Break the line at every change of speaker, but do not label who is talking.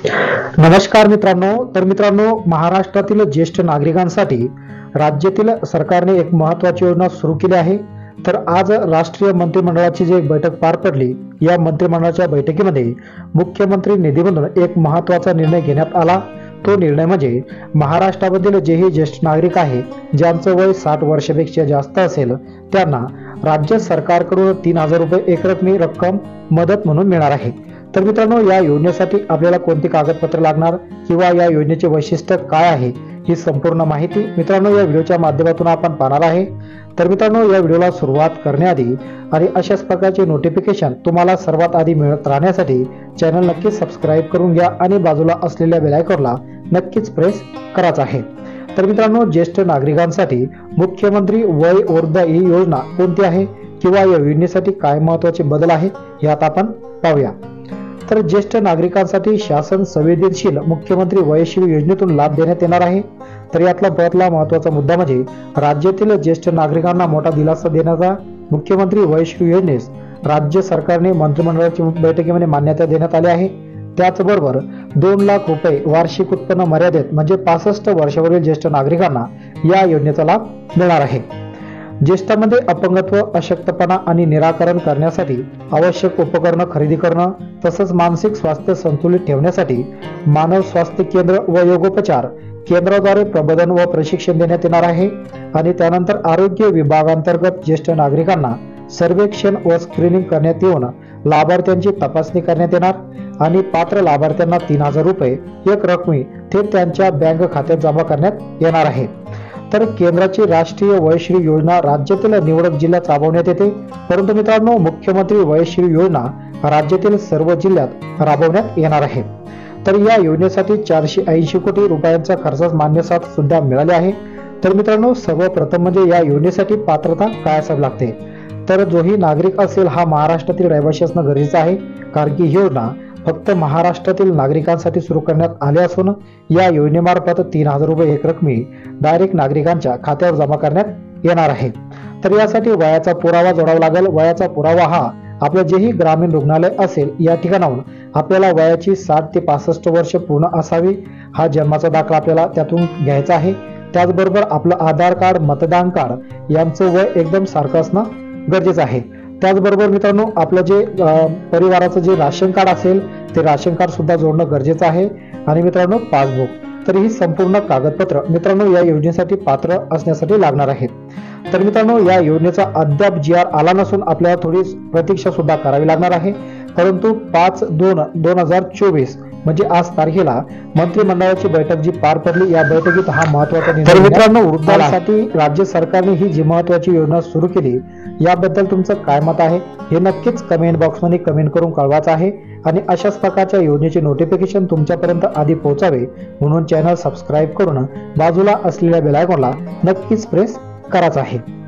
नमस्कार मित्रांनो. तर मित्रांनो, महाराष्ट्रातील ज्येष्ठ नागरिकांसाठी राज्यातील सरकारने एक महत्त्वाची योजना सुरू केली आहे. तर आज राष्ट्रीय मंत्रिमंडळाची जी बैठक पार पडली, या मंत्रिमंडळाच्या बैठकीमध्ये मुख्यमंत्री निधीमधून एक महत्त्वाचा निर्णय घेण्यात आला. तो निर्णय म्हणजे महाराष्ट्रामधील जेही ज्येष्ठ नागरिक आहे, ज्यांचं वय 60 वर्षापेक्षा जास्त असेल, त्यांना राज्य सरकारकडून 3000 रुपये एकरकमी रक्कम मदत म्हणून मिळणार आहे. तर मित्रांनो, या योजनेसाठी आपल्याला कोणती कागदपत्र लागणार किंवा या योजनेचे वैशिष्ट्य काय आहे, ही संपूर्ण माहिती मित्रांनो या व्हिडिओच्या माध्यमातून आपण पाहणार आहे. तर मित्रांनो, या व्हिडिओला सुरुवात करण्याआधी आणि अशाच प्रकारचे नोटिफिकेशन तुम्हाला सर्वात आधी मिळत राहण्यासाठी चॅनल नक्कीच सबस्क्राईब करून घ्या आणि बाजूला असलेल्या बेल आयकॉनला नक्कीच प्रेस करायचं आहे. तर मित्रांनो, ज्येष्ठ नागरिकांसाठी मुख्यमंत्री वय ऊर्ध्व ही योजना कोणती आहे किंवा या योजनेसाठी काय महत्त्वाचे बदल आहे, हे आता आपण पाहूया. तर ज्येष्ठ नागरिकांसाठी शासन संवेदनशील मुख्यमंत्री वयश्री योजनेतून लाभ देण्यात येणार आहे. तर यातला पहिला महत्त्वाचा मुद्दा म्हणजे राज्यातील ज्येष्ठ नागरिकांना मोठा दिलासा देण्याचा मुख्यमंत्री वयश्री योजनेस राज्य सरकारने मंत्रिमंडळाच्या बैठकीमध्ये मान्यता देण्यात आली आहे. त्याचबरोबर 2 लाख रुपये वार्षिक उत्पन्न मर्यादेत म्हणजे 65 वर्षावरील ज्येष्ठ नागरिकांना या योजनेचा लाभ मिळणार आहे. ज्येष्ठांमध्ये अपंगत्व, अशक्तपणा आणि निराकरण करण्यासाठी आवश्यक उपकरणं खरेदी करणं, तसंच मानसिक स्वास्थ्य संतुलित ठेवण्यासाठी मानव स्वास्थ्य केंद्र व योगोपचार केंद्राद्वारे प्रबोधन व प्रशिक्षण देण्यात येणार आहे. आणि त्यानंतर आरोग्य विभागांतर्गत ज्येष्ठ नागरिकांना सर्वेक्षण व स्क्रीनिंग करण्यात येऊन लाभार्थ्यांची तपासणी करण्यात येणार आणि पात्र लाभार्थ्यांना 3000 रुपये एक रकमी थेट त्यांच्या बँक खात्यात जमा करण्यात येणार आहे. तर केंद्राची राष्ट्रीय वयश्री योजना राज्यातील निवडक जिल्ह्यात राबवण्यात येते, परंतु मित्रांनो, मुख्यमंत्री वयश्री योजना राज्यातील सर्व जिल्ह्यात राबवण्यात येणार आहे. तर या योजनेसाठी 480 कोटी रुपयांचा खर्च मान्यता सुद्धा मिळाली आहे. तर मित्रांनो, सर्वप्रथम म्हणजे या योजनेसाठी पात्रता काय असावी लागते. तर जोही नागरिक असेल हा महाराष्ट्रातील रहिवासी असणं गरजेचं आहे, कारण की ही योजना फक्त महाराष्ट्रातील नागरिकांसाठी सुरू करण्यात आले असून या योजनेमार्फत 3000 रुपये एक रकमी डायरेक्ट नागरिकांच्या खात्यावर जमा करण्यात येणार आहे. तर यासाठी वयाचा पुरावा जोडावा लागेल. वयाचा पुरावा हा आपलं जेही ग्रामीण रुग्णालय असेल या ठिकाणाहून आपल्याला वयाची 60 ते 65 वर्ष पूर्ण असावी, हा जन्माचा दाखला आपल्याला त्यातून घ्यायचा आहे. त्याचबरोबर आपलं आधार कार्ड, मतदान कार्ड यांचं वय एकदम सारखं असणं गरजेचं आहे. त्याचबरोबर मित्रांनो, आपलं जे परिवाराचं जे राशन कार्ड असेल ते राशन कार्ड सुद्धा जोडणं गरजेचं आहे. आणि मित्रांनो, पासबुक. तर ही संपूर्ण कागदपत्र मित्रांनो या योजनेसाठी पात्र असण्यासाठी लागणार आहेत. तर मित्रांनो, या योजनेचा अद्याप GR आला नसून आपल्याला थोडी प्रतीक्षा सुद्धा करावी लागणार आहे. परंतु 5/2/2024 म्हणजे आज तारखेला मंत्रिमंडळाची बैठक जी पार पडली, या बैठकीत हा महत्त्वाचा निर्णय. तर मित्रांनो, वृद्धांसाठी राज्य सरकारने ही जी महत्त्वाची योजना सुरू केली, याबद्दल तुमचं काय मत आहे हे नक्कीच कमेंट बॉक्समध्ये कमेंट करून कळवायचं आहे. आणि अशाच प्रकारच्या योजनेचे नोटिफिकेशन तुमच्यापर्यंत आधी पोहोचावे म्हणून चॅनल सबस्क्राईब करून बाजूला असलेल्या बेल आयकॉनला नक्कीच प्रेस करायचं आहे.